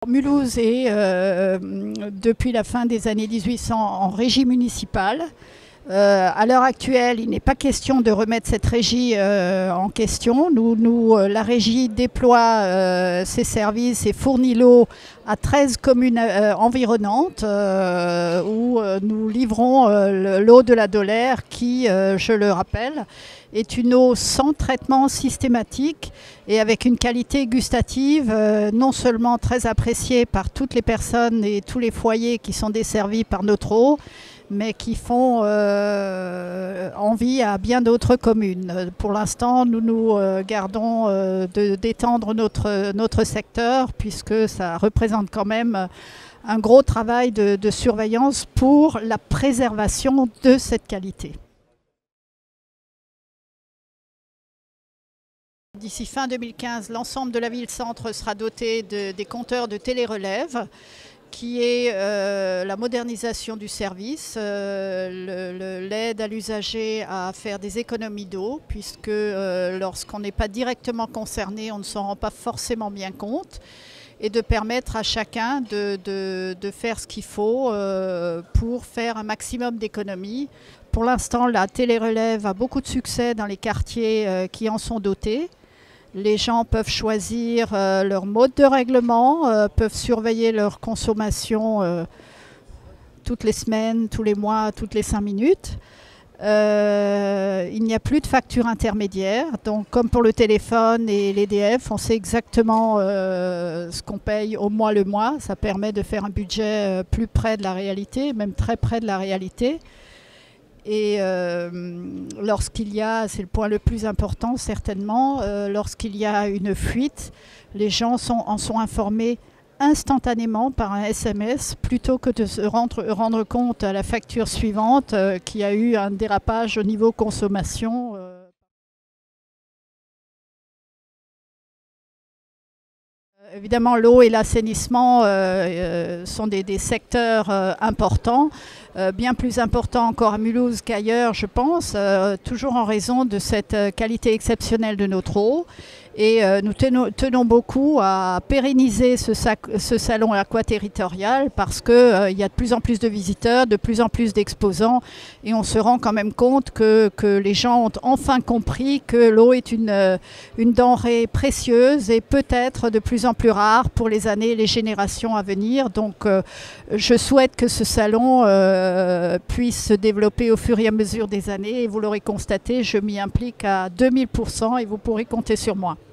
Mulhouse est, depuis la fin des années 1800, en régie municipale. À l'heure actuelle, il n'est pas question de remettre cette régie en question. La régie déploie ses services et fournit l'eau à 13 communes environnantes où nous livrons l'eau de la Dolère qui, je le rappelle, est une eau sans traitement systématique et avec une qualité gustative non seulement très appréciée par toutes les personnes et tous les foyers qui sont desservis par notre eau, mais qui font envie à bien d'autres communes. Pour l'instant, nous gardons d'étendre notre secteur puisque ça représente quand même un gros travail de surveillance pour la préservation de cette qualité. D'ici fin 2015, l'ensemble de la ville-centre sera doté des compteurs de télérelève, qui est la modernisation du service, l'aide à l'usager à faire des économies d'eau, puisque lorsqu'on n'est pas directement concerné, on ne s'en rend pas forcément bien compte, et de permettre à chacun de faire ce qu'il faut pour faire un maximum d'économies. Pour l'instant, la télérelève a beaucoup de succès dans les quartiers qui en sont dotés. Les gens peuvent choisir leur mode de règlement, peuvent surveiller leur consommation toutes les semaines, tous les mois, toutes les 5 minutes. Il n'y a plus de facture intermédiaire. Donc, comme pour le téléphone et l'EDF, on sait exactement ce qu'on paye au mois le mois. Ça permet de faire un budget plus près de la réalité, même très près de la réalité. Et lorsqu'il y a, c'est le point le plus important certainement, lorsqu'il y a une fuite, les gens en sont informés instantanément par un SMS plutôt que de se rendre compte à la facture suivante qu'il y a eu un dérapage au niveau consommation. Évidemment, l'eau et l'assainissement sont des secteurs importants, bien plus importants encore à Mulhouse qu'ailleurs, je pense, toujours en raison de cette qualité exceptionnelle de notre eau. Et nous tenons beaucoup à pérenniser ce salon aquaterritorial parce qu'il y a de plus en plus de visiteurs, de plus en plus d'exposants et on se rend quand même compte que les gens ont enfin compris que l'eau est une denrée précieuse et peut-être de plus en plus rare pour les années et les générations à venir. Donc je souhaite que ce salon puisse se développer au fur et à mesure des années et vous l'aurez constaté, je m'y implique à 2000% et vous pourrez compter sur moi.